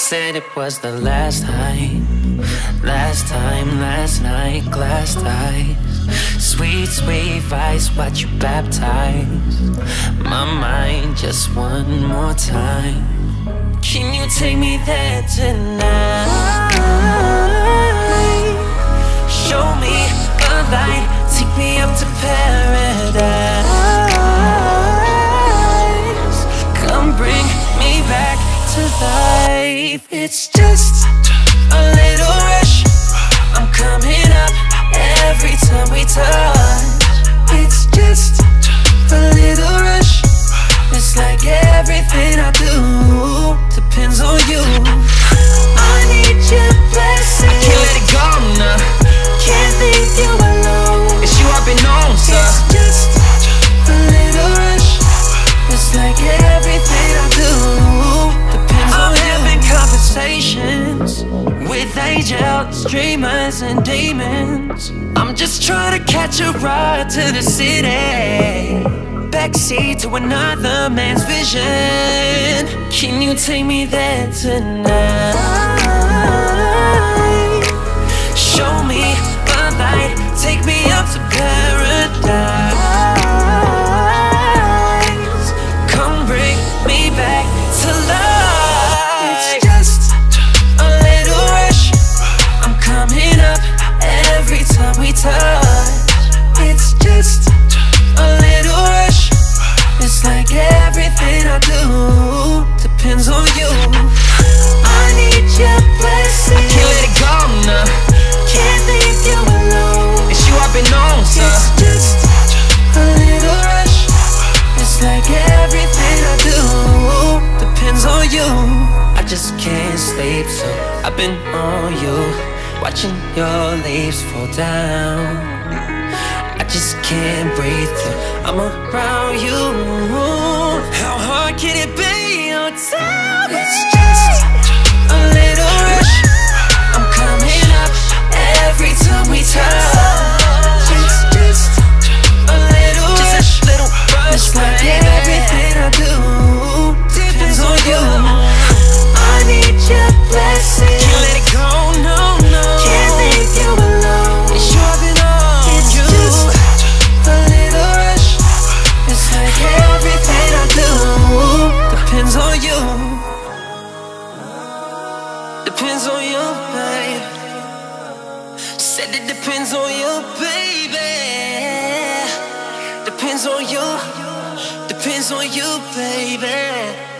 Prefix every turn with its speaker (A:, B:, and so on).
A: said it was the last time, last time, last night, glass eyes. Sweet, sweet vice, watch you baptize my mind just one more time. Can you take me there tonight? Show me a light, take me up to paradise. Come bring me back to life. It's just a little rush, I'm coming up every time we touch. It's just a little rush, it's like everything I do depends on you. I need your blessing, I can't let it go now. Can't leave you alone, it's you I've been on, sir. It's just a little rush, it's like everything I do depends on you. I'm having conversations with angels, dreamers and demons. I'm just trying to catch a ride to the city, backseat to another man's vision. Can you take me there tonight? Show me a light, take me up to paradise. Come bring me back to life. It's just a little rush, I'm coming up every time we touch. It's just a little rush, it's like everything I do depends on you. I need your blessing, I can't let it go now. Can't leave you alone, it's you I've been on, sir. It's just a little rush, it's like everything I do depends on you. I just can't sleep, so I've been on you, watching your leaves fall down. I just can't breathe till I'm around you. How hard can it be? Oh, tell me. It's just a little rush, I'm coming up every time we touch. It's just a little rush, it's like everything I do depends on you. I need your blessing, can't let it go, no, no. Can't leave you alone, it's you I've been on. It's just a little rush, it's like everything I do depends on you. Depends on you, babe. Said it depends on you, baby. Depends on you, depends on you, baby.